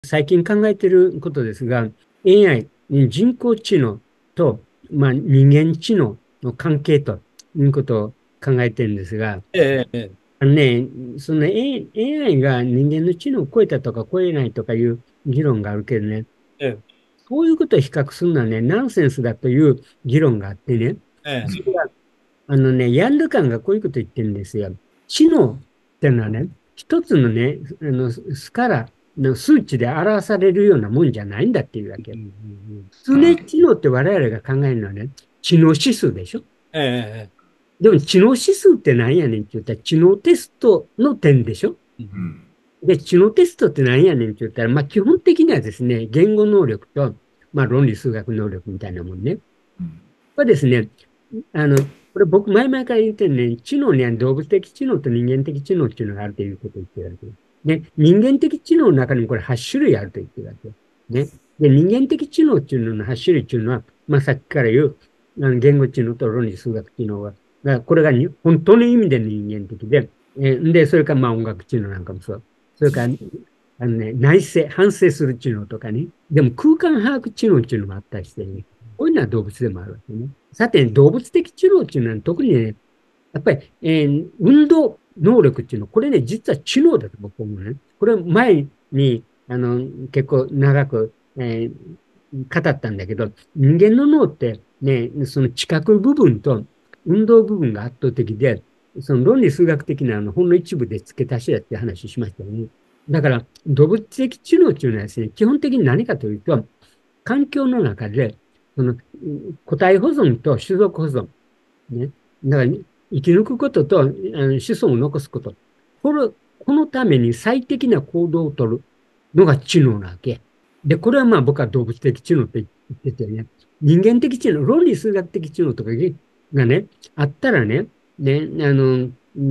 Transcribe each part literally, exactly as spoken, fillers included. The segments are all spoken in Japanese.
最近考えていることですが、エーアイ、人工知能と、まあ、人間知能の関係ということを考えているんですが、 ええ、ええ、 あのね、その エーアイ が人間の知能を超えたとか超えないとかいう議論があるけどね、 ええ、 そういうことを比較するのはね、ナンセンスだという議論があってね、 ええ、 それはあのね、ヤンルカンがこういうことを言ってるんですよ。知能ってのはね、一つのね、あの、スカラの数値で表されるようなもんじゃないんだっていうわけ。 うん、うん、うん。 普通ね、知能って我々が考えるのはね、知能指数でしょ。 ええ、ええ、 でも知能指数って何やねんって言ったら知能テストの点でしょ。 うん、 で、知能テストって何やねんって言ったら、まあ基本的にはですね、言語能力と、まあ論理数学能力みたいなもんね。これですね、あの、これ僕前々から言ってるね、知能には動物的知能と人間的知能っていうのがあるということを言ってるわけです。で、人間的知能の中にもこれはち種類あると言ってるわけです。ね。で、人間的知能っていうののはち種類っていうのは、まあさっきから言う、あの言語知能と論理数学知能は、がこれがに本当の意味での人間的で、えーで、それからまあ音楽知能なんかもそう。それから、あのね、内省、反省する知能とかね。でも空間把握知能っていうのもあったりしてね、こういうのは動物でもあるわけね。さて、動物的知能っていうのは特にね、やっぱり、えー運動能力っていうのは、これね、実は知能だと僕は思うね。これ前に、あの、結構長く、えー語ったんだけど、人間の脳ってね、その知覚部分と運動部分が圧倒的で、その論理数学的なあのほんの一部で付け足しだって話しましたよね。だから、動物的知能っていうのはですね、基本的に何かというと、環境の中で、その個体保存と種族保存、ね。だから、生き抜くこととあの子孫を残すこと。これ、このために最適な行動をとるのが知能なわけ。で、これはまあ僕は動物的知能って言っててね、人間的知能、論理数学的知能とかがね、あったらね、ね、あの、うん、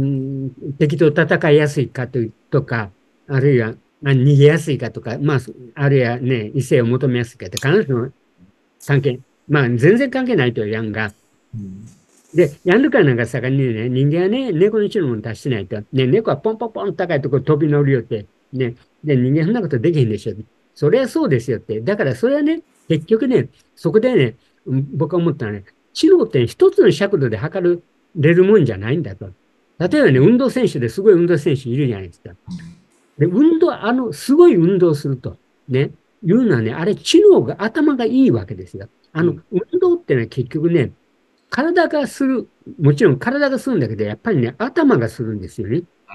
敵と戦いやすいかととか、あるいは、まあ、逃げやすいかとか、まあ、あるいはね、異性を求めやすいかって、必ずしも関係、まあ、全然関係ないとは言わんが、で、ヤンルカなんか盛んにね、人間はね、猫の知能を達してないと。ね、猫はポンポンポン高いところ飛び乗るよって。ね。で、人間そんなことできへんでしょ。そりゃそうですよって。だからそれはね、結局ね、そこでね、僕は思ったのはね、知能って一つの尺度で測れるもんじゃないんだと。例えばね、運動選手ですごい運動選手いるじゃないですか。で、運動、あの、すごい運動すると。ね。いうのはね、あれ、知能が、頭がいいわけですよ。あの、 うん、 運動ってのは結局ね、体がする、もちろん体がするんだけど、やっぱりね、頭がするんですよね。 うん、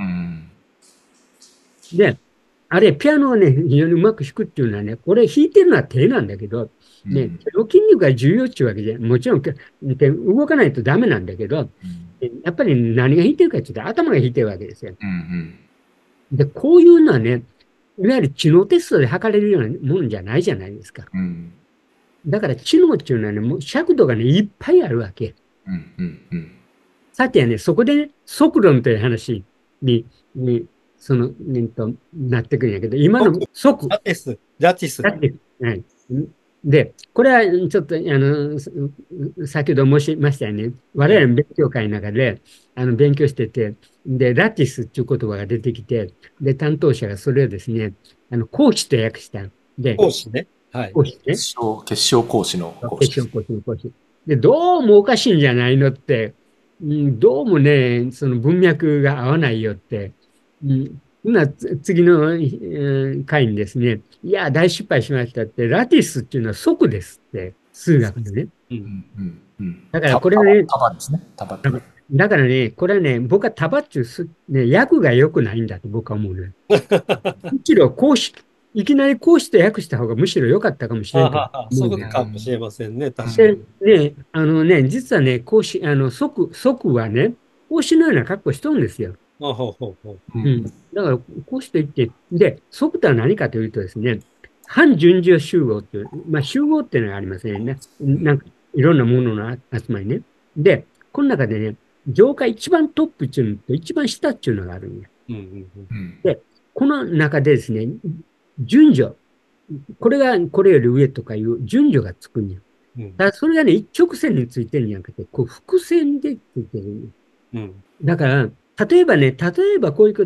で、あれ、ピアノをね、非常にうまく弾くっていうのはね、これ弾いてるのは手なんだけど、ね、 うん、 手の筋肉が重要っていうわけで、もちろん手動かないとダメなんだけど、やっぱり何が弾いてるかっていうと頭が弾いてるわけですよ。 うん、 で、こういうのはね、いわゆる知能テストで測れるようなもんじゃないじゃないですか。 うん、 だから知能っていうのはね、もう尺度がね、いっぱいあるわけ。 うん、うん、うん。 さてはね、そこでね、速論という話に、に、その、ねと、なってくるんやけど、今の僕、ジ速、 ャティス、ジャティス。 だって、はい。で、これはちょっと、あの、先ほど申しましたよね。我ええ、 々の勉強会の中で、あの、勉強してて、で、ラティスっていう言葉が出てきて、で、担当者がそれをですね、あの、講師と訳した。で、 講師ね。はい。 講師ね。 決勝、決勝講師の講師です。 決勝講師の講師。で、どうもおかしいんじゃないのって、うん、どうもね、その文脈が合わないよって、うん、な次の、えー回にですね、いや、大失敗しましたって、ラティスっていうのは即ですって、数学でね。 うん。 うん、うん、うん。 だからた、束、 これね、 束ですね。束っていう。 だからね、これはね、僕はタバッチュす、ね、訳が良くないんだと僕は思うね。むしろこうし、いきなりこうして訳した方がむしろ良かったかもしれんとあはは、そう思うね。 かもしれませんね。 うん、 確かに。 で、ね、あのね、実はね、孔子、あの、即、即はね、孔子のような格好しとるんですよ。 あほうほうほう。 うん、 うん。だから、孔子と言って、で、即とは何かというとですね、反順序集合っていう、まあ、集合っていうのがありますね。なんか、いろんなものの集まりね。で、この中でね、上下一番トップっていうのと一番下っていうのがあるんや。 うんうんうん。 うん、 で、この中でですね、順序、これがこれより上とかいう順序がつくんや。 うん。 ただ、それがね、一直線についてるんじゃなくて、こう、伏線でついてるんや。 うん。 だから、例えばね、例えばこういうこと、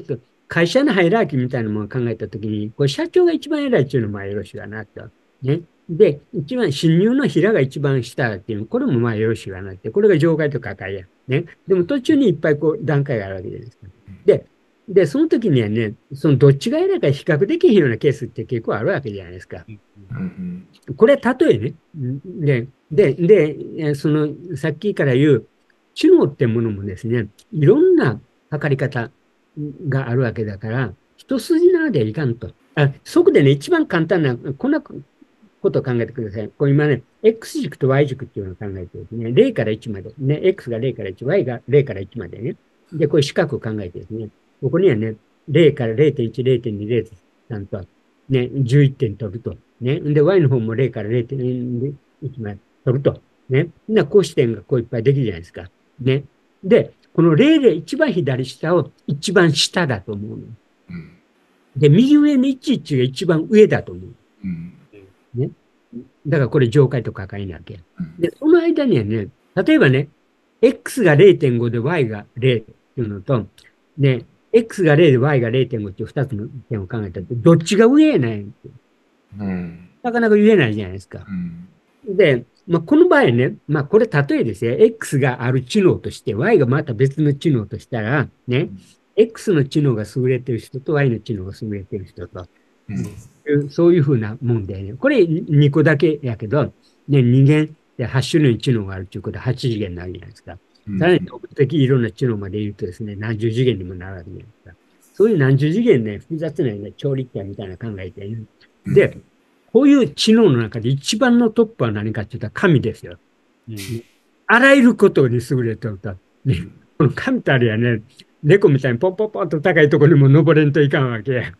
会社のハイラーキーみたいなものを考えたときに、これ社長が一番偉いっていうのもまあよろしいかなと。ね。で、一番、新入の平が一番下っていうの、これもまあよろしいかなって。これが上階と下階や。ね。でも途中にいっぱいこう段階があるわけじゃないですか。で、で、その時にはね、そのどっちが偉いか比較できへんようなケースって結構あるわけじゃないですか。これは例えね。で、で、で、その、さっきから言う、知能ってものもですね、いろんな測り方があるわけだから、一筋縄ではいかんと。あ、そこでね、一番簡単な、こんなことを考えてください。これ今ね、X 軸と Y 軸っていうのを考えてですね、ゼロからいちまで、ね、X がゼロからいち、Y がゼロからいちまでね。で、こういう四角を考えてですね、ここにはね、ゼロからゼロてんいち、ゼロてんに、ゼロてんさんと、ね、じゅういってん取ると。ね。で、Y の方もゼロからゼロてんいちまで取ると。ね。な、こう視点がこういっぱいできるじゃないですか。ね。で、このゼロで一番左下を一番下だと思うの。で、右上のいちいちが一番上だと思う。ね。だからこれ上階と下階なわけ。で、その間にはね、例えばね、X が ゼロてんご で Y がゼロっていうのと、ね、X がゼロで Y が ゼロてんご っていう二つの点を考えたら、どっちが上やないんなかなか言えないじゃないですか。で、まあ、この場合ね、まあ、これ例えですよ。X がある知能として、Y がまた別の知能としたら、ね、X の知能が優れてる人と Y の知能が優れてる人と、そういうふうなもんでね、これにこだけやけど、ね、人間ではち種類知能があるということではち次元になるじゃないですか。さらに動物的いろんな知能まで言うとですね、何十次元にもなるわけじゃないですか。そういう何十次元ね、複雑な、ね、調理器みたいな考えてね。で、こういう知能の中で一番のトップは何かって言ったら神ですよ。うん、あらゆることに優れてると。ね、この神たりはね、猫みたいにポンポンポンと高いところにも登れんといかんわけ。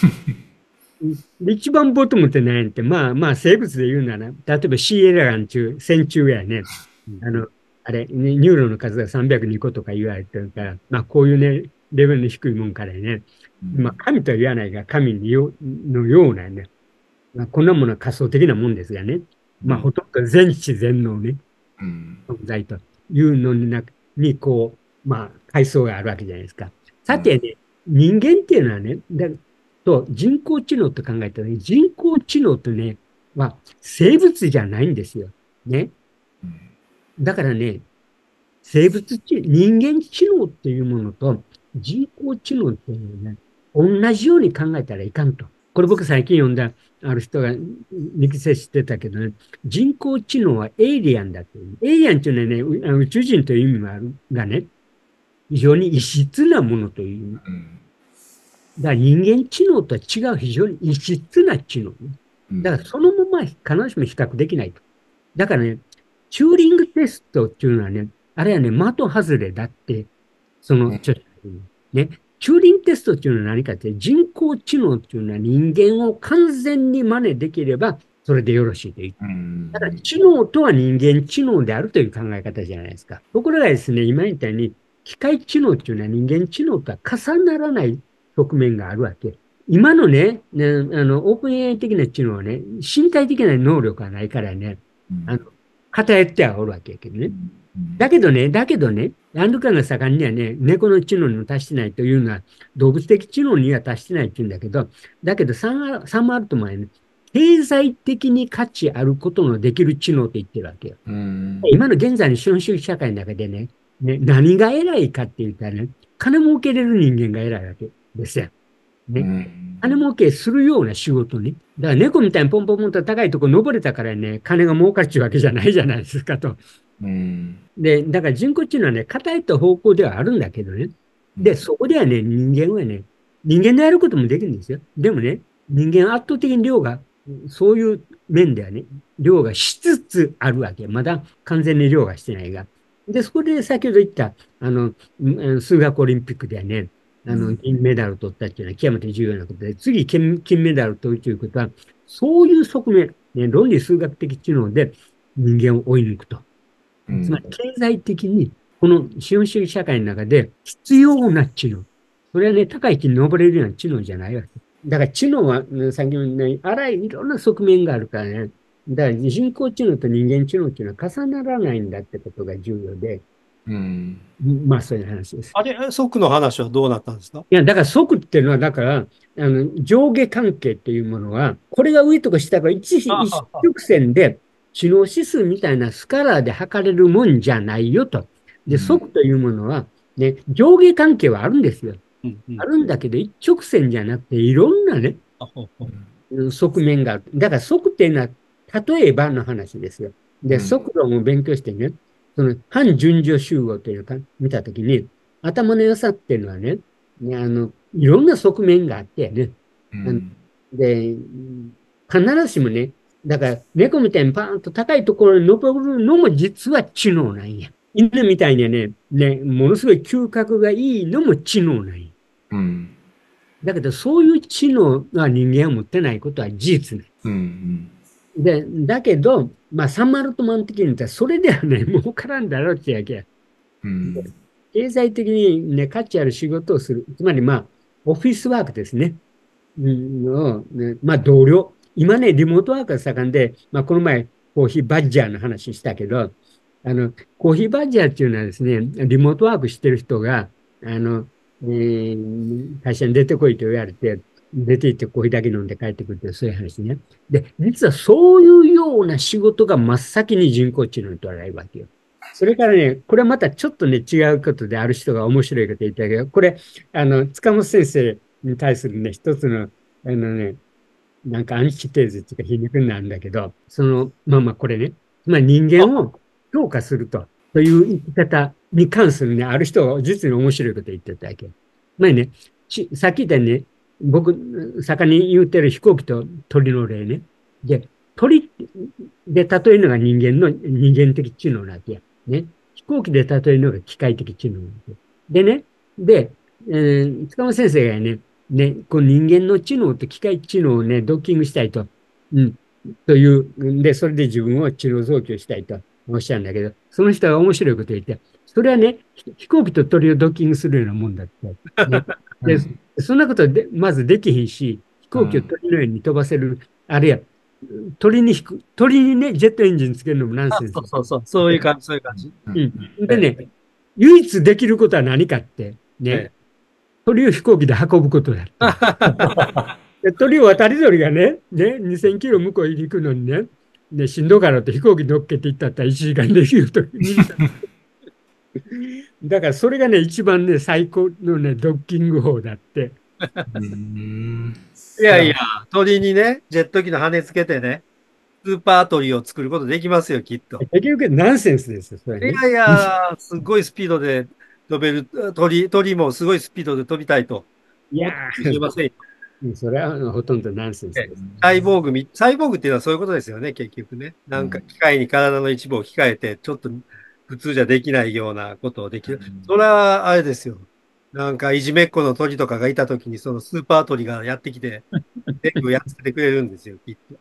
一番ボトムって何って、まあまあ生物で言うなら、例えば C エラガン中、線虫やね、あの、あれ、ニューロンの数がさんびゃくにことか言われてるから、まあこういうね、レベルの低いもんからね、まあ神とは言わないが、神のようなね、まあ、こんなものは仮想的なもんですがね、まあほとんど全知全能ね、存在というのにな、にこう、まあ階層があるわけじゃないですか。さてね、人間っていうのはね、だと人工知能と考えたら、ね、人工知能とね、は生物じゃないんですよ。ね。だからね、生物知、人間知能っていうものと人工知能っていうのはね、同じように考えたらいかんと。これ僕最近読んだある人が力説してたけどね、人工知能はエイリアンだっていう。エイリアンっていうのはね、宇宙人という意味もあるがね、非常に異質なものという。だから人間知能とは違う非常に異質な知能、ね。だからそのまま必ずしも比較できないと。だからね、チューリングテストっていうのはね、あれはね、的外れだって、その、ちょっとね、チューリングテストっていうのは何かって、人工知能っていうのは人間を完全に真似できれば、それでよろしいという。ただ、知能とは人間知能であるという考え方じゃないですか。ところがですね、今言ったように、機械知能っていうのは人間知能とは重ならない側面があるわけ。今のね、ねあの、オープン エーアイ 的な知能はね、身体的な能力がないからね、あの、偏ってはおるわけやけどね。だけどね、だけどね、アンドカンが盛んにはね、猫の知能にも達してないというのは、動物的知能には達してないって言うんだけど、だけどサンマルトマンはね、経済的に価値あることのできる知能って言ってるわけよ。今の現在の資本主義社会の中でね、ね、何が偉いかって言ったらね、金儲けれる人間が偉いわけですよ。ね。金儲けするような仕事ね。だから猫みたいにポンポンポンと高いとこ登れたからね、金が儲かるっていうわけじゃないじゃないですかと。で、だから人工知能はね、偏った方向ではあるんだけどね。で、そこではね、人間はね、人間のやることもできるんですよ。でもね、人間は圧倒的に量が、そういう面ではね、量がしつつあるわけ。まだ完全に量がしてないが。で、そこで先ほど言った、あの、数学オリンピックではね、あの、銀メダルを取ったっていうのは極めて重要なことで、次金、金メダルを取るということは、そういう側面、ね、論理数学的知能で人間を追い抜くと。つまり経済的に、この資本主義社会の中で必要な知能。それはね、高い木に登れるような知能じゃないわけ。だから知能は、先ほどね、あらゆるいろんな側面があるからね。だから人工知能と人間知能っていうのは重ならないんだってことが重要で。 うん。 まあ、そういう話です。 あれ、即の話はどうなったんですか？ いや、だから即っていうのは、だから、あの、上下関係っていうものは、これが上とか下が一一あはは直線で、知能指数みたいなスカラーで測れるもんじゃないよと。で、 うん即というものは、ね、上下関係はあるんですよ。 うんうん。 あるんだけど、一直線じゃなくて、いろんなね、 あほうほううん側面がある。だから速っていうのは、例えばの話ですよ。で、 うん速度も勉強してね、その反順序集合というか、見たときに、頭の良さっていうのはね、ねあの、いろんな側面があってね、あのうんで、必ずしもね、だから猫みたいにパーンと高いところに登るのも実は知能なんや。犬みたいにね、ね、ものすごい嗅覚がいいのも知能なんや。 うんだけど、そういう知能は人間は持ってないことは事実ね。 うんで、だけど、まあ、サンマルトマン的に言ったら、それではね、儲からんだろうってやけや。 うん経済的にね、価値ある仕事をする。つまり、まあ、オフィスワークですね。うんをねまあ、同僚。今ね、リモートワークが盛んで、まあ、この前、コーヒーバッジャーの話したけど、あの、コーヒーバッジャーっていうのはですね、リモートワークしてる人が、あの、えー会社に出てこいと言われて、出て行ってコーヒーだけ飲んで帰ってくるっていう、そういう話ね。で、実はそういうような仕事が真っ先に人工知能に取られるわけよ。それからね、これはまたちょっとね、違うことである人が面白いこと言ったけど、これ、あの、塚本先生に対するね、一つの、あのね、なんかアンチテーゼっていうか皮肉になるんだけど、その、まあまあこれね、まあ人間を評価すると、という言い方に関するね、ある人が実に面白いこと言ってたわけ。前ね、ちさっき言ったようにね、僕、盛んに言ってる飛行機と鳥の例ね。で、鳥で例えるのが人間の人間的知能なわけや。ね。飛行機で例えるのが機械的知能なわけ。でね、で、えー塚本先生がね、ね、こう人間の知能と機械知能をね、ドッキングしたいと、うん、という、で、それで自分を知能増強したいとおっしゃるんだけど、その人が面白いこと言って、それはね、飛行機と鳥をドッキングするようなもんだって。ね、で、そんなことで、まずできひんし、飛行機を鳥のように飛ばせる、あるいは、鳥に引く、鳥にね、ジェットエンジンつけるのもナンあ、 センス。 そうそうそう。そういう感じ、そういう感じ。 うん。でね、唯一できることは何かって、ね、 え鳥を飛行機で運ぶことだって。で鳥を渡り鳥がね、ね、にせんキロ向こうに行くのにね、ね、しんどからって飛行機乗っけていったったらいちじかんできると。だからそれがね、一番ね、最高のね、ドッキング法だって。 うんいやいや、鳥にね、ジェット機の羽つけてね、スーパー鳥を作ることできますよ、きっと。 結局ナンセンスですよ、それね。 いやいや、すごいスピードで飛べる、鳥、鳥もすごいスピードで飛びたいといや思ってるかもしれませんよ。 ー、それはほとんどナンセンスえです。 サイボーグみ、サイボーグっていうのはそういうことですよね、結局ね。なんか機械に体の一部を置き換えて、ちょっと普通じゃできないようなことをできる。それはあれですよ。なんかいじめっ子の鳥とかがいたときに、そのスーパー鳥がやってきて、全部やっつけてくれるんですよ、きっと。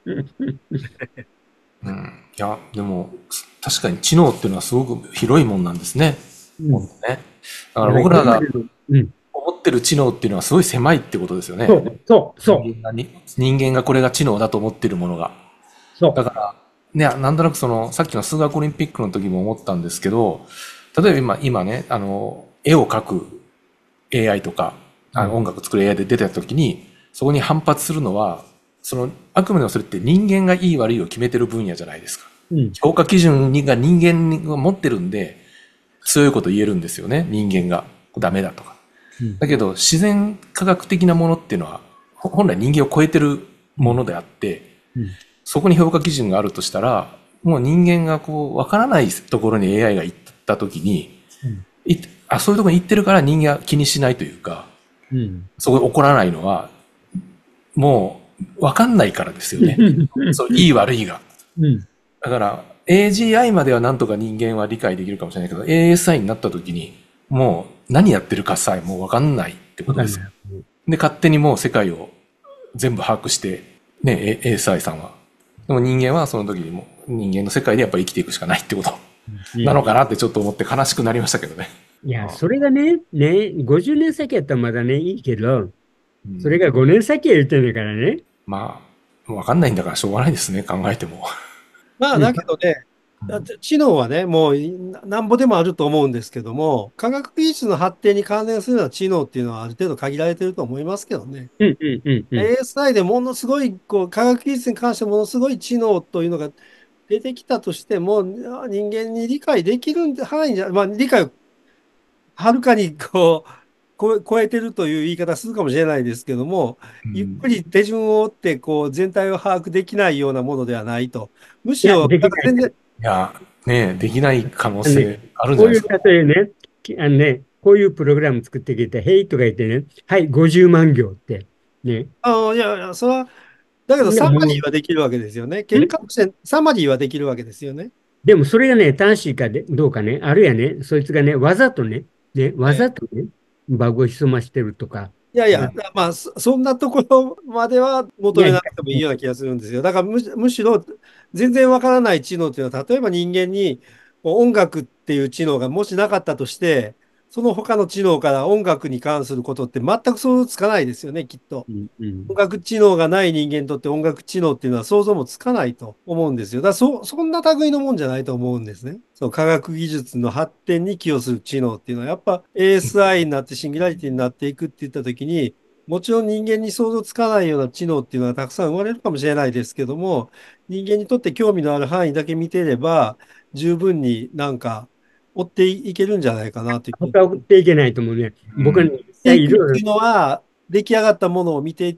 うん、いや、でも、確かに知能っていうのはすごく広いもんなんですね。 うんほんとね。だから僕らがうん、 思ってる知能っていうのはすごい狭いってことですよね。 そう、そう、そう、 人間がに人間がこれが知能だと思ってるものが。 そう。 だから、ね、なんとなくその、さっきの数学オリンピックの時も思ったんですけど、例えば今、今ね、あの、絵を描く エーアイ とか、あの音楽作る エーアイ で出てた時に、そこに反発するのは、その、あくまでもそれって人間がいい悪いを決めてる分野じゃないですか。 うん、 評価基準が人間が持ってるんで、強いこと言えるんですよね、人間が。ダメだとか。 うん、 だけど、自然科学的なものっていうのは、ほ本来人間を超えてるものであって、 うん、 そこに評価基準があるとしたら、もう人間がこう、わからないところに エーアイ が行ったときに、 うんいあ、そういうところに行ってるから人間は気にしないというか、 うん、 そこで起こらないのは、もう、わかんないからですよね。そう、いい悪いが。 うん、 だから、エージーアイ まではなんとか人間は理解できるかもしれないけど、エーエスアイ になった時に、もう何やってるかさえもうわかんないってことです。で、勝手にもう世界を全部把握して、ね、エーエスアイ さんは。でも人間はその時にもう人間の世界でやっぱり生きていくしかないってことなのかなってちょっと思って悲しくなりましたけどね。 いや、それがね、ね、ごじゅうねん先やったらまだね、いいけど、 うんそれがごねん先や言ってんだからね。 まあ、わかんないんだからしょうがないですね、考えても。 まあ、だけどね、 だって知能はね、もうななんぼでもあると思うんですけども、科学技術の発展に関連するような知能っていうのはある程度限られてると思いますけどね。 うんうんうんうん。 エーエスアイ でものすごい、こう、科学技術に関してものすごい知能というのが出てきたとしても、あ人間に理解できる範囲じゃ、まあ、理解をはるかにこう、超え、超えてるという言い方するかもしれないですけども、ゆっくり手順を追って、こう、全体を把握できないようなものではないと。むいや、 しろ、 できない。 なんか全然、 いや、ねえ、できない可能あのね、 性あるんじこういうゃないですか。 例えね、きあのね、こういうプログラム作ってきて、へいとか言ってね、はい、ごじゅうまん行って、ね。 ああ、いやいや、それは、だけどいや、 サマリもーはできるわけですよね。 う、 結ん果としてサマリーはできるわけですよね。 でもそれがね、正しいかでどうかね、あるいはね、そいつがね、わざとね、ね、わええざとね、バグを潜ましてるとか、 いやいや、 あまあ、そそんなところまではいや、いや求めなくてもいいような気がするんですよ。だからむし、むしろ、全然わからない知能っていうのは、例えば人間にこう音楽っていう知能がもしなかったとして、その他の知能から音楽に関することって全く想像つかないですよね、きっと。 うんうん、 音楽知能がない人間にとって音楽知能っていうのは想像もつかないと思うんですよ。だからそ、そんな類のもんじゃないと思うんですね。そう、科学技術の発展に寄与する知能っていうのは、やっぱ エーエスアイ になってシンギュラリティになっていくって言ったときに、もちろん人間に想像つかないような知能っていうのはたくさん生まれるかもしれないですけども、人間にとって興味のある範囲だけ見ていれば、十分になんか追っていけるんじゃないかなという。 他を送っていけないと思うね。僕はね、 うん。 実て際いろいろ、 いくっていうのは、出来上がったものを見ていって、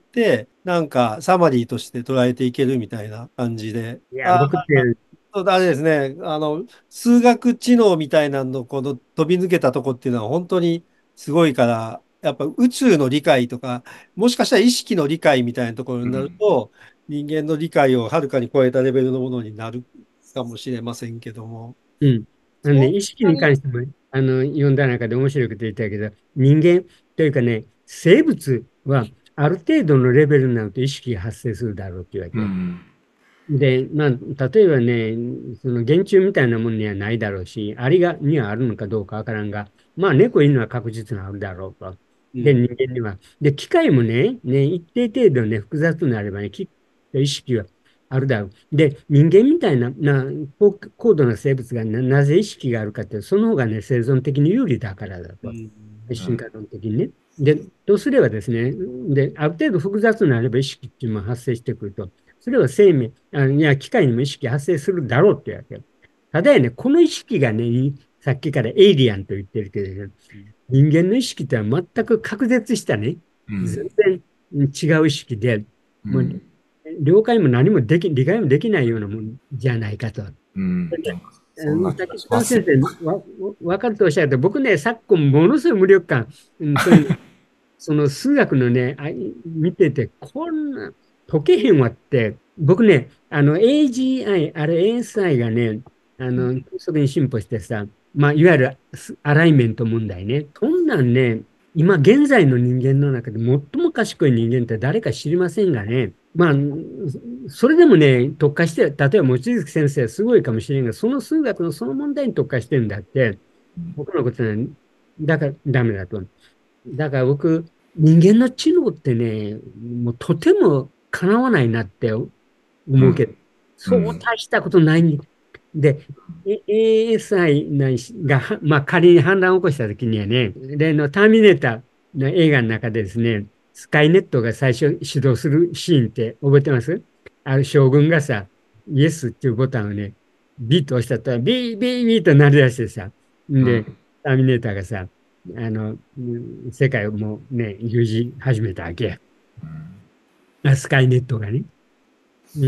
なんかサマリーとして捉えていけるみたいな感じで。 いや、 あ、 僕って、 そうあれですね、あの、数学知能みたいなの、この飛び抜けたとこっていうのは本当にすごいから、やっぱ宇宙の理解とか、もしかしたら意識の理解みたいなところになるうん。 と、人間の理解をはるかに超えたレベルのものになるかもしれませんけども。 うん。あのね、 そん意識なに、 に関しても、あの、読んだ中で面白いこと言ったけど、人間というかね、生物はある程度のレベルになると意識が発生するだろうっていうわけ。 うん。 で、まあ、例えばね、その原虫みたいなものにはないだろうし、アリがにはあるのかどうかわからんが、まあ、猫、犬は確実にあるだろうと。で、 うん、 人間には。で、機械もね、ね、一定程度ね、複雑になればね、き意識はあるだろう。で、人間みたいな、な、高高度な生物がな、なぜ意識があるかって、その方がね、生存的に有利だからだと。 うん、 進化論的にね。で、とすればですね、で、ある程度複雑になれば意識っていうのも発生してくると。それは生命、あいや、機械にも意識発生するだろうってわけ。ただやね、この意識がね、さっきからエイリアンと言ってるけど、ね、人間の意識とは全く隔絶したね、全うん。 然違う意識で、もううん。 了解も何もでき、理解もできないようなもんじゃないかと。 うん。なんか、そんうんな気が竹下します。 先生、わ、わかるとおっしゃると、僕ね、昨今ものすごい無力感、うん、そういうの、その数学のね、あ見てて、こんな、解けへんわって、僕ね、あの、エージーアイ、あれ エーエスアイ がね、あうん。 の、急速に進歩してさ、まあ、いわゆるスアライメント問題ね。そんなんね、今現在の人間の中で最も賢い人間って誰か知りませんがね、まあ、それでもね、特化して、例えば望月先生はすごいかもしれんが、その数学のその問題に特化してるんだって、僕のことは、だからダメだと。だから僕、人間の知能ってね、もうとてもかなわないなって思うけど、 うん。うそうん。 大したことないんで、え エーエスアイ ないしが、はまあ、仮に反乱を起こしたときにはね、例のターミネーターの映画の中でですね、スカイネットが最初始動するシーンって覚えてます？ある将軍がさ、イエスっていうボタンをね、ビート押したと、ビービービーと鳴り出してさ、んで、 うん。 ターミネーターがさ、あの、うん世界をもうね、牛耳始めたわけや。あスカイネットがね。うん。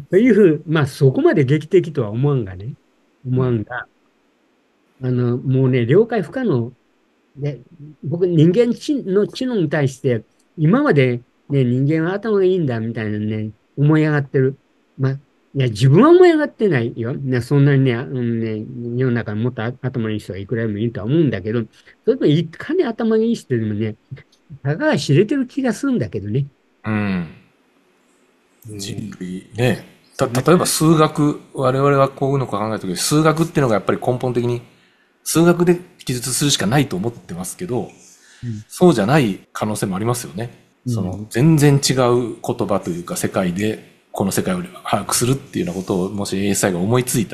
というふう、まあそこまで劇的とは思わんがね。思うん。 わんが、あの、もうね、了解不可能で、僕、人間知の知能に対して、今までね、人間は頭がいいんだみたいなね、思い上がってる。まあ、いや、自分は思い上がってないよ。ね、そんなにね、うんね、世の中にもっと頭のいい人がいくらでもいるとは思うんだけど、それともいかに頭がいい人でもね、たかが知れてる気がするんだけどね。 うん。 うん、 人類ね。た、例えば数学、我々はこういうのか考えたとき、数学っていうのがやっぱり根本的に、数学で記述するしかないと思ってますけど、 うん。 そうじゃない可能性もありますよね。その、 うん。 全然違う言葉というか世界で、この世界を把握するっていうようなことを、もし エーエスアイ が思いついたら、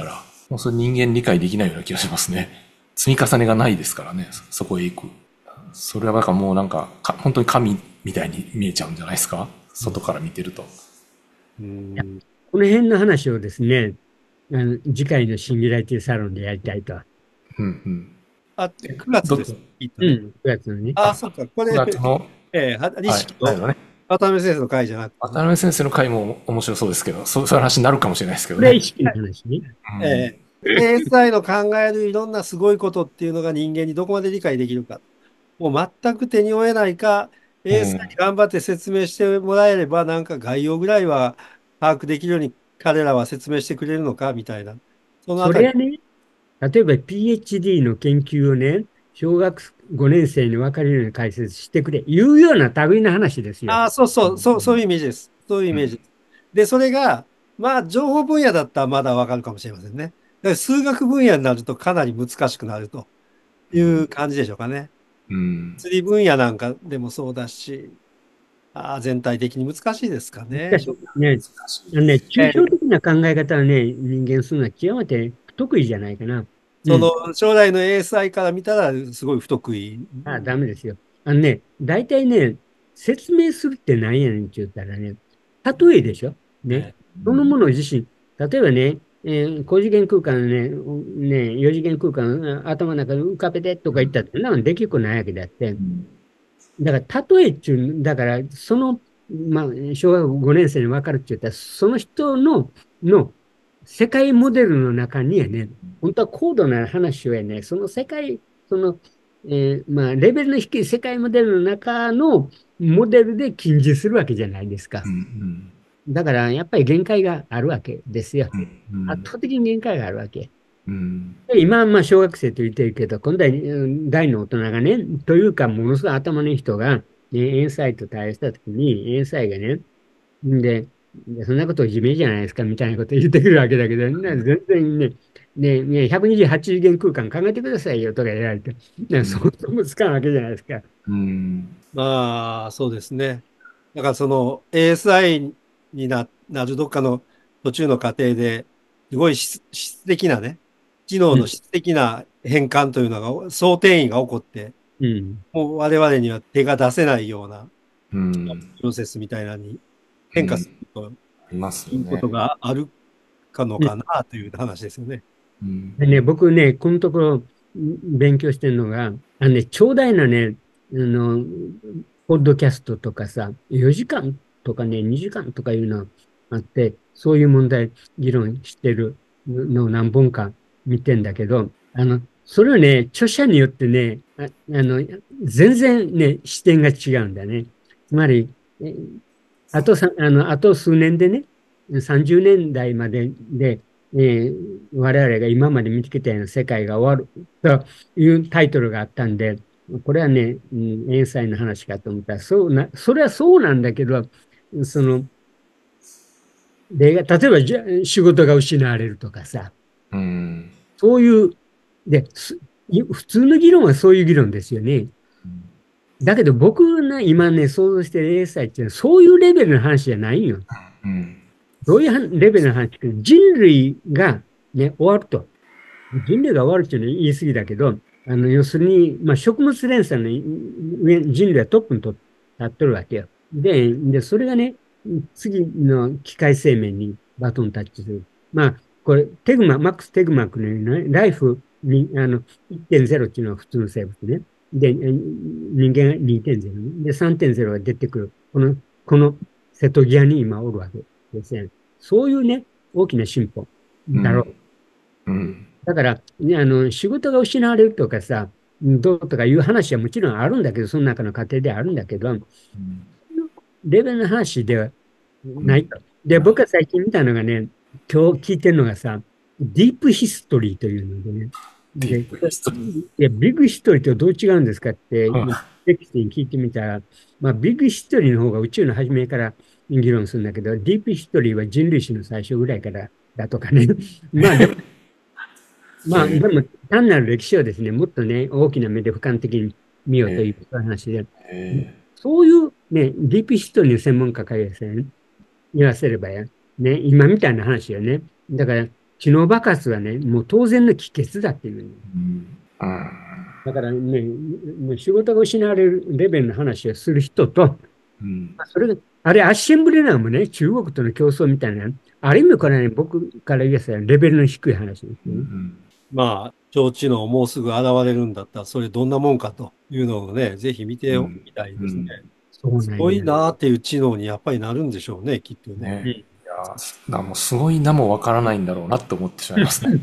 もうそれ人間理解できないような気がしますね。積み重ねがないですからね、そそこへ行く。それはなんかもうなんか、か本当に神みたいに見えちゃうんじゃないですか、外から見てると。 ういやん。 この辺の話をですね、あの次回のシンギュラリティサロンでやりたいと。 うんうん。 あ、くがつど、 です。きっとね。 うん、くがつのね。 あ、そうか。これ、 くがつの、 ええは、 はい、 錦と最後ね。 渡辺先生の会じゃなくて、 渡辺先生の回も面白そうですけど、そうそういう話になるかもしれないですけどね。 これは意識の話ね。 うん。 ええ エーエスアイ の考えるいろんなすごいことっていうのが人間にどこまで理解できるか。もう全く手に負えないか、 うエーエスアイん。 に頑張って説明してもらえれば、なんか概要ぐらいは把握できるように彼らは説明してくれるのかみたいな。そのあたり。 それはね、例えば ピーエイチディー の研究をね、小学ごねん生に分かるように解説してくれ、いうような類の話ですよ。 ああ、そううそう、そう、そういうイん。 メージです。そういうイうん。 メージです。で、それが、まあ、情報分野だったらまだわかるかもしれませんね。だから数学分野になるとかなり難しくなるという感じでしょうかね。 うん。 釣り分野なんかでもそうだし、ああ、全体的に難しいですかね。 難しい。ね、 難しいあのね、 です。 抽象的な考え方はね、人間するのは極めて不得意じゃないかな。うん。 その将来の エーエスアイ から見たらすごい不得意。 あ、ダメですよ。あのね、大体ね、説明するって何やねんって言ったらね、例えでしょ。ね。 ね。うそのもん。 の自身。例えばね、えー高次元空間のね、ね、よ次元空間、あ頭の中に浮かべてとか言ったって、そんなのできっこないわけであって、 うん。 だから、例えっちゅう、だから、その、まあ、小学ごねん生に分かるって言ったら、その人の、の世界モデルの中にはね、本当は高度な話をやね、その世界、その、えーまあ、レベルの低い世界モデルの中のモデルで近似するわけじゃないですか。 うん。 だから、やっぱり限界があるわけですよ。 うん。うん。 圧倒的に限界があるわけ。 うん。 で今はまあ小学生と言ってるけど、今度はうん大の大人がね、というか、ものすごい頭のいい人が、ね、エンサイと対応したときに、エンサイがね、んで、でそんなこといじめじゃないですかみたいなこと言ってくるわけだけど、ね、全然ね、ね、ねひゃくにじゅうはち次元空間考えてくださいよとか言われて、ね、そもそもつかんわけじゃないですか。 うん。 まあ、そうですね。だからその エーエスアイ にな、なるどっかの途中の過程で、すごい質質的なね、機能うん、 の質的な変換というのが、総転移が起こって、 うん、 もう我々には手が出せないようなうん。 プロセスみたいなのに変化すうん。 るとありますよいうことね。 があるかのねかなという話ですよね。 うん。 でね、僕ね、このところん勉強してるのが、あのね、長大なね、あの、ポッドキャストとかさ、よじかんとかね、にじかんとかいうのあって、そういう問題議論してるのを何本か見てんだけど、あの、それはね、著者によってね、あ、あの、全然ね、視点が違うんだね。つまり、えあとさ、あの、あと数年でね、さんじゅうねんだいまでで、えー我々が今まで見てきたような世界が終わるというタイトルがあったんで、これはね、うん、英才の話かと思ったら、そうな、それはそうなんだけど、その、例が、例えばじゃ仕事が失われるとかさ、 うん。 そういう、で、すい普通の議論はそういう議論ですよね。だけど僕が今ね、想像してる英才っていうのは、そういうレベルの話じゃないよ。 うん。 どういうはレベルの話か、人類がね、終わると。人類が終わるっていうのは言い過ぎだけど、あの、要するに、まあ、食物連鎖の上、人類はトップにと立っとるわけよ。で、で、それがね、次の機械生命にバトンタッチする。まあ、これ、テグマ、マックス・テグマックのようにね、ライフに、あの、いってんゼロっていうのは普通の生物ね。で、人間がにてんゼロね。で、さんてんゼロが出てくる。この、この瀬戸際に今おるわけですね。そういうね、大きな進歩うん。 だろう。 うん。 だから、ね、あの、仕事が失われるとかさ、どうとかいう話はもちろんあるんだけど、その中の過程であるんだけど、レベルの話ではうん。 ないと。で、僕が最近見たのがね、今日聞いてるのがさ、ディープヒストリーというのでね、で、 ディープヒストリー。 いや、ビッグヒストリーとどう違うんですかって、 うん。 テキストに聞いてみたら、まあ、ビッグヒストリーの方が宇宙の初めから議論するんだけど、ディープヒストリーは人類史の最初ぐらいからだとかね。まあ、でもまあ、でえも、単なる歴史をですね、もっとね、大きな目で俯瞰的に見よー、えうというそういう話で、 ー、えそういうね、ディープヒストリーの専門家からですね、言わせればや、ね、今みたいな話よね。だから、 知能爆発はね、もう当然の帰結だっていう、ね。 うんうんだからね、もう仕事が失われるレベルの話をする人と、 うんそれが、あれ、アッシェンブレナーもね、中国との競争みたいな、ある意味これはね、僕から言わせたらレベルの低い話ですうよね。 んまあ、超知能もうすぐ現れるんだったら、それどんなもんかというのをね、ぜひ見てみたいですね。すごいそうなんや。 なーっていう知能にやっぱりなるんでしょうね、きっとね。 ねいやー、だからもうすごいなもわからないんだろうなって思ってしまいますね。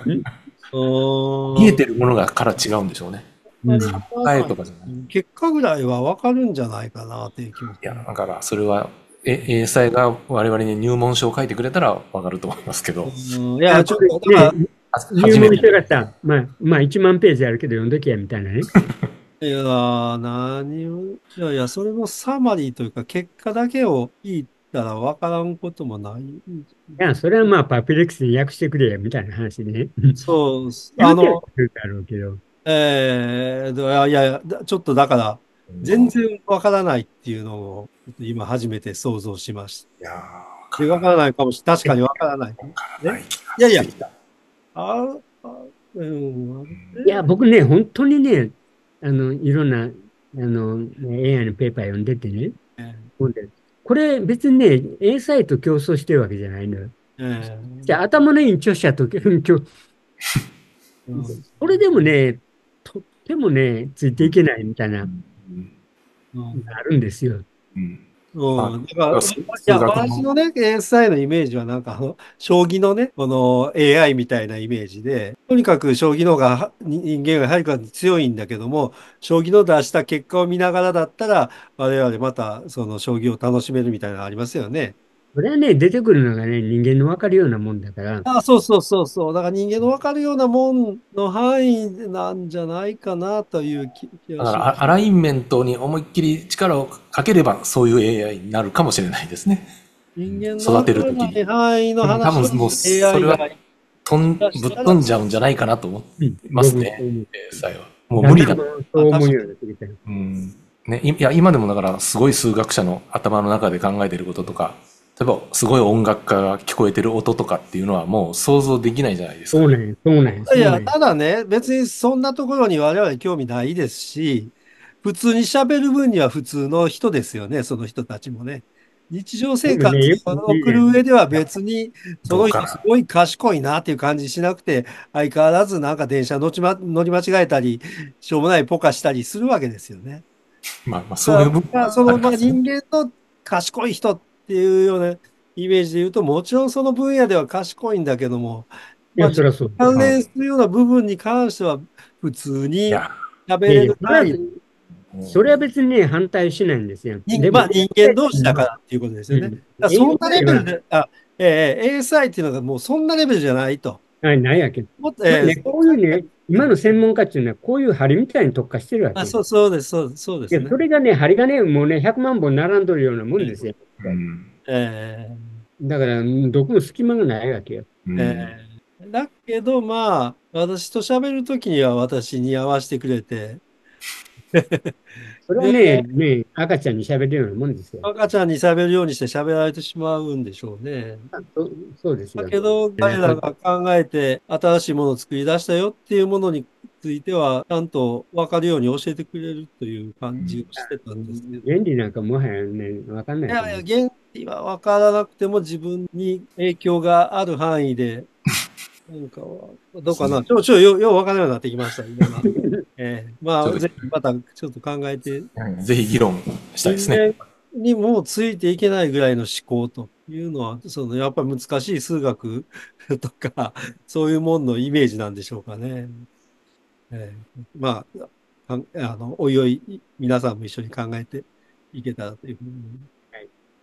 見えてるものがから違うんでしょうね。 うん考えとかじゃない。 結果ぐらいはわかるんじゃないかなっていう気もする。 いや、だからそれは、え、英才が我々に入門書を書いてくれたらわかると思いますけど、 うんいや、ちょっと、だから、 ね、 は入門し初めて。 たかったら、まあ、まあ、いちまんページあるけど読んどけや、みたいなね。 いやー、何を、いやいや、それのサマリーというか、結果だけを聞いたらわからんこともない。 いや、それはまあ、パピレックスに訳してくれや、みたいな話でね。 そう、 言うてはあの、 くるだろうけど。 えー、いやいやいや、だちょっとだから、全然わからないっていうのを、ちょっと今初めて想像しました。 いやでわからないかもしれない。確かにわからない。 ー、ない気いやいやがしてきた。 ああ、うん、 いや、僕ね、本当にね、あの、いろんな、あの、エーアイ のペーパー読んでてね、 えほんでこれ別にね、エーサイ と競争してるわけじゃないのよ。 えじゃあ、頭のいい著者と、うんきょうんそれでもね、とってもね、ついていけないみたいな、 うんうんあるんですよ。 うんうん、だから、い数や、 学の、 私のね、エーエスアイ のイメージは、なんか、あの、将棋のね、この エーアイ みたいなイメージで、とにかく将棋の方が、は人間がはるかに強いんだけども、将棋の出した結果を見ながらだったら、我々また、その将棋を楽しめるみたいなのありますよね。 これはね、出てくるのがね、人間の分かるようなもんだから、 あ、そうそうそうそう。だから人間の分かるようなもんの範囲なんじゃないかなという気気だがします。 からアアラインメントに思いっきり力をかければそういう エーアイになるかもしれないですね。 人間の育てるとき分からないに。 範囲のでも多話を分もうエーアイそれはが飛んぶっ飛んじゃうんじゃないかなと思いますね。エーサイは。もう無理だ。 そう思うようになってきた。 うんね、いいや今でもだからすごい数学者の頭の中で考えてることとか、例えばすごい音楽家が聞こえてる音とかっていうのはもう想像できないじゃないですか。 そうなんや、そうなんや。そういや、 なんやただね、別にそんなところに我々興味ないですし、普通に喋る分には普通の人ですよね、その人たちもね。日常生活僕ね、よをく言うやん。 送る上では別に、そのどうかな。 人すごい賢いなっていう感じしなくて、相変わらずなんか電車乗ちま、乗り間違えたり、しょうもないポカしたりするわけですよね。 まあまあそういう部分まあ、 はその、まあ、 ありますね。 人間の賢い人っていうようなイメージで言うと、もちろんその分野では賢いんだけども、まあ、 いや、そりゃそう。 関連するような部分に関しては、普通いにや、 喋いやいや、 れる範囲、 それは別にね、反対しないんですよ。でも、 人まあ、人間同士だからっていうことですよね。 うん、 だからそんなレベルエーアイ は、 で、あ、えー、エーエスアイ っていうのがもうそんなレベルじゃないと。 はい、ないわけ。 もっと、 まあね、 えーこういうね、今の専門家っていうのは、こういう針みたいに特化してるわあ、 け。 そう、そうです、そうです、そうでいや、 すね。 それがね、針がね、もうね、ひゃくまんぼん並んどるようなもんですよ。 うんえだから、うんどこも隙間がないわけよ。 うんーえーだけど、まあ、私と喋るときには私に合わせてくれて、 それはね、ね、赤ちゃんに喋るようなもんですよ。 赤ちゃんに喋るようにして喋られてしまうんでしょうね。 そそうですよ。 だけど、彼らが考えて新しいものを作り出したよっていうものについては、ちゃんと分かるように教えてくれるという感じをしてたんですけど。 原理なんかもはやね、わかんないと思う。 いやいや、原理は分からなくても自分に影響がある範囲で、なんかは、どうかな。ちょ、ちょ、よ、よう分からないようになってきました、今は。ええまあ、 そうですぜひまたちょっと考えて、 ぜひ議論したいですね。 人間にもついていけないぐらいの思考というのは、そのやっぱり難しい数学とか、そういうもののイメージなんでしょうかね。ええまあ、かんあの、おいおい、皆さんも一緒に考えていけたらというふうに